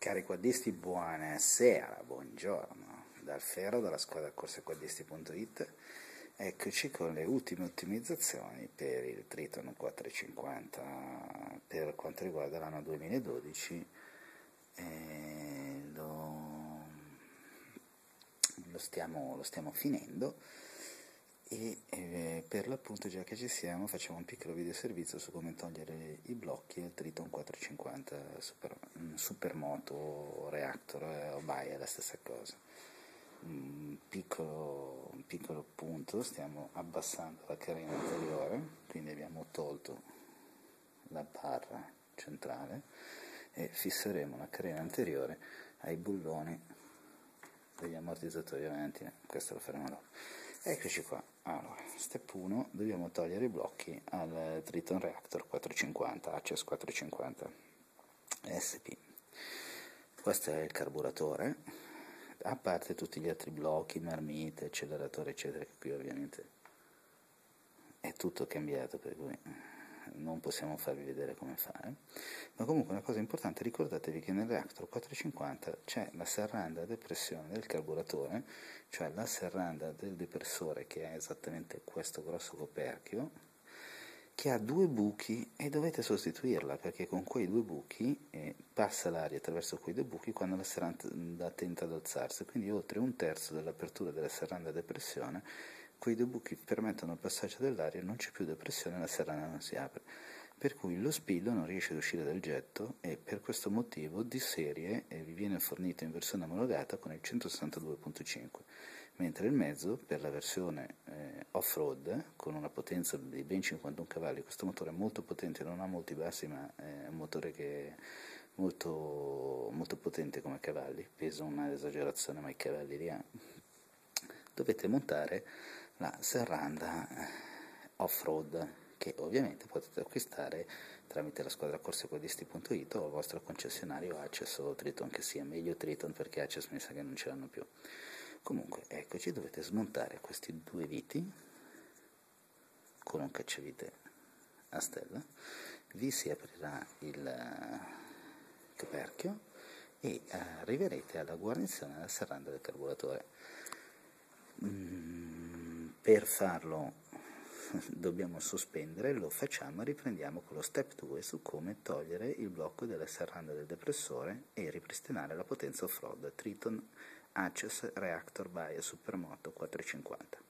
Cari quaddisti, buonasera, buongiorno. Dal Ferro, dalla squadra corsequaddisti.it, eccoci con le ultime ottimizzazioni per il Triton 450 per quanto riguarda l'anno 2012. Lo stiamo finendo e per l'appunto, già che ci siamo, facciamo un piccolo video servizio su come togliere i blocchi al Triton 450 Supermoto Reactor o Baia, è la stessa cosa. Un piccolo punto: stiamo abbassando la carena anteriore, quindi abbiamo tolto la barra centrale e fisseremo la carena anteriore ai bulloni degli ammortizzatori avanti. Questo lo faremo dopo. Eccoci qua. Allora, step 1, dobbiamo togliere i blocchi al Triton Reactor 450, ACES 450 SP. Questo è il carburatore, a parte tutti gli altri blocchi, marmite, acceleratore eccetera, che qui ovviamente è tutto cambiato, per cui non possiamo farvi vedere come fare. Ma comunque una cosa importante: ricordatevi che nel Reactor 450 c'è la serranda a depressione del carburatore, cioè la serranda del depressore, che è esattamente questo grosso coperchio, che ha due buchi, e dovete sostituirla, perché con quei due buchi passa l'aria attraverso quei due buchi quando la serranda tenta ad alzarsi, quindi oltre un terzo dell'apertura della serranda a depressione quei due buchi permettono il passaggio dell'aria, non c'è più depressione, la serranda non si apre, per cui lo spillo non riesce ad uscire dal getto, e per questo motivo di serie vi viene fornito in versione omologata con il 162.5, mentre il mezzo, per la versione off-road, con una potenza di ben 51 cavalli, questo motore è molto potente, non ha molti bassi, ma è un motore che è molto potente come cavalli, pesa una esagerazione, ma i cavalli li ha. Dovete montare la serranda off-road, che ovviamente potete acquistare tramite la squadra corsequaddisti.it o il vostro concessionario ACES o Triton, che sia meglio Triton perché ACES mi sa che non ce l'hanno più. Comunque, eccoci, dovete smontare questi due viti con un cacciavite a stella, vi si aprirà il coperchio e arriverete alla guarnizione della serranda del carburatore. Per farlo dobbiamo sospendere, lo facciamo e riprendiamo con lo step 2 su come togliere il blocco della serranda del depressore e ripristinare la potenza off-road Triton ACES Reactor by Supermoto 450.